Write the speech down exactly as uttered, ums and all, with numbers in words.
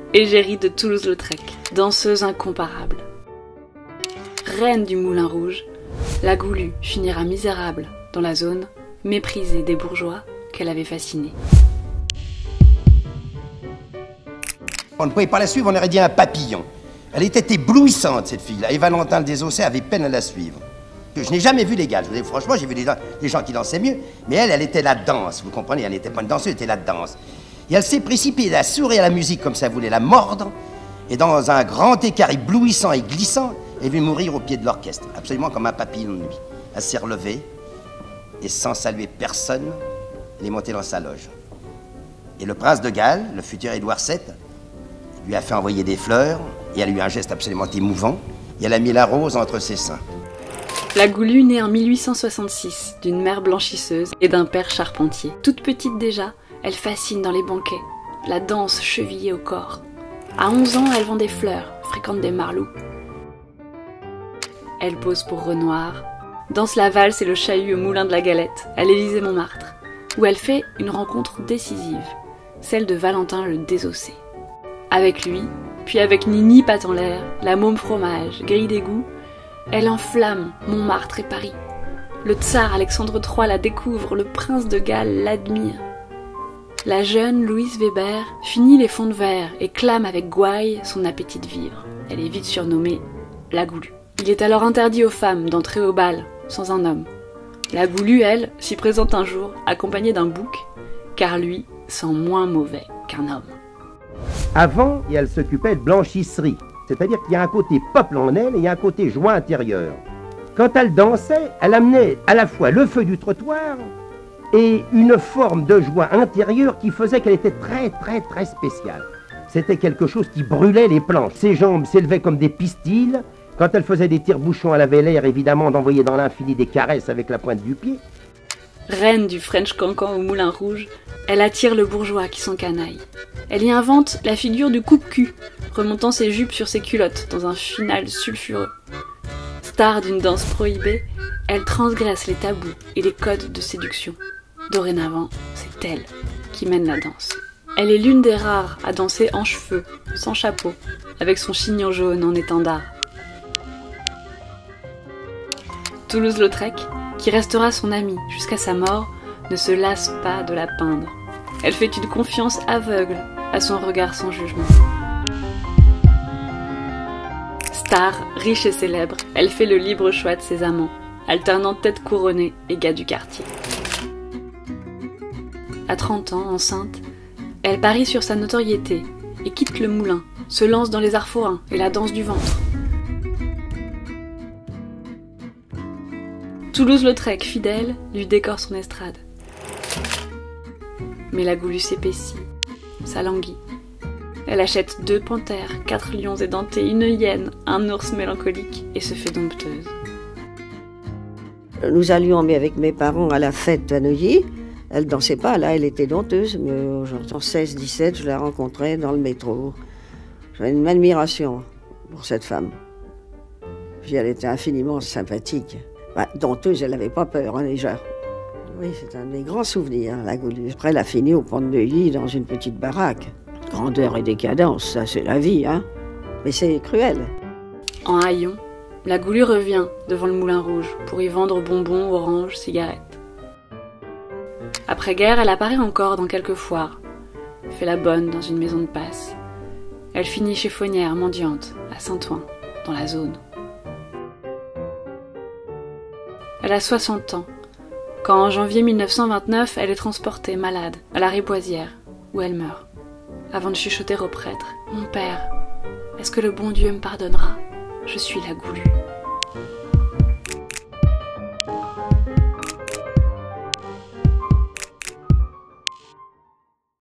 égérie de Toulouse-Lautrec, danseuse incomparable. Reine du Moulin Rouge, la Goulue finira misérable dans la zone, méprisée des bourgeois qu'elle avait fascinée. On ne pouvait pas la suivre, on aurait dit un papillon. Elle était éblouissante, cette fille-là, et Valentin le Désossé avait peine à la suivre. Je n'ai jamais vu l'égal. Franchement, j'ai vu des gens, des gens qui dansaient mieux, mais elle, elle était la danse, vous comprenez, elle n'était pas une danseuse, elle était la danse. Et elle s'est précipitée à sourire à la musique comme ça voulait la mordre, et dans un grand écart éblouissant et glissant, elle est venue mourir au pied de l'orchestre, absolument comme un papillon de nuit. Elle s'est relevée, et sans saluer personne, elle est montée dans sa loge. Et le prince de Galles, le futur Édouard sept, lui a fait envoyer des fleurs, et elle a eu un geste absolument émouvant, et elle a mis la rose entre ses seins. La Goulue née en mille huit cent soixante-six d'une mère blanchisseuse et d'un père charpentier. Toute petite déjà, elle fascine dans les banquets, la danse chevillée au corps. À onze ans, elle vend des fleurs, fréquente des marlous. Elle pose pour Renoir, danse la valse et le chahut au moulin de la Galette, à l'Élysée-Montmartre, où elle fait une rencontre décisive, celle de Valentin le Désossé. Avec lui, puis avec Nini Patte en l'air, la môme fromage, grille d'égout, elle enflamme Montmartre et Paris. Le tsar Alexandre trois la découvre, le prince de Galles l'admire. La jeune Louise Weber finit les fonds de verre et clame avec gouaille son appétit de vivre. Elle est vite surnommée la Goulue. Il est alors interdit aux femmes d'entrer au bal sans un homme. La Goulue, elle, s'y présente un jour, accompagnée d'un bouc, car lui sent moins mauvais qu'un homme. Avant, elle s'occupait de blanchisserie. C'est-à-dire qu'il y a un côté peuple en elle et il y a un côté joie intérieure. Quand elle dansait, elle amenait à la fois le feu du trottoir et une forme de joie intérieure qui faisait qu'elle était très très très spéciale. C'était quelque chose qui brûlait les planches. Ses jambes s'élevaient comme des pistils. Quand elle faisait des tire-bouchons, elle avait l'air évidemment d'envoyer dans l'infini des caresses avec la pointe du pied. Reine du French cancan au Moulin Rouge, elle attire le bourgeois qui s'encanaille. Elle y invente la figure du coupe-cul, remontant ses jupes sur ses culottes dans un final sulfureux. Star d'une danse prohibée, elle transgresse les tabous et les codes de séduction. Dorénavant, c'est elle qui mène la danse. Elle est l'une des rares à danser en cheveux, sans chapeau, avec son chignon jaune en étendard. Toulouse-Lautrec, qui restera son amie jusqu'à sa mort, ne se lasse pas de la peindre. Elle fait une confiance aveugle à son regard sans jugement. Star, riche et célèbre, elle fait le libre choix de ses amants, alternant tête couronnée et gars du quartier. À trente ans, enceinte, elle parie sur sa notoriété et quitte le moulin, se lance dans les arts forains et la danse du ventre. Toulouse-Lautrec, fidèle, lui décore son estrade. Mais la Goulue s'épaissit, s'alanguit. Elle achète deux panthères, quatre lions édentés, une hyène, un ours mélancolique et se fait dompteuse. Nous allions mais avec mes parents à la fête à Neuilly. Elle dansait pas, là elle était dompteuse, mais en seize dix-sept, je la rencontrais dans le métro. J'avais une admiration pour cette femme. Puis elle était infiniment sympathique. Bah, dompteuse, elle n'avait pas peur, hein, déjà. Oui, c'est un des grands souvenirs, la Goulue. Après, elle a fini au pont de Neuilly, dans une petite baraque. Grandeur et décadence, ça c'est la vie, hein. Mais c'est cruel. En haillons, la Goulue revient devant le Moulin Rouge pour y vendre bonbons, oranges, cigarettes. Après-guerre, elle apparaît encore dans quelques foires, fait la bonne dans une maison de passe. Elle finit chiffonnière mendiante à Saint-Ouen, dans la zone. Elle a soixante ans, quand en janvier mille neuf cent vingt-neuf, elle est transportée malade à la Ripoisière, où elle meurt. Avant de chuchoter au prêtre, « Mon père, est-ce que le bon Dieu me pardonnera? Je suis la Goulue. »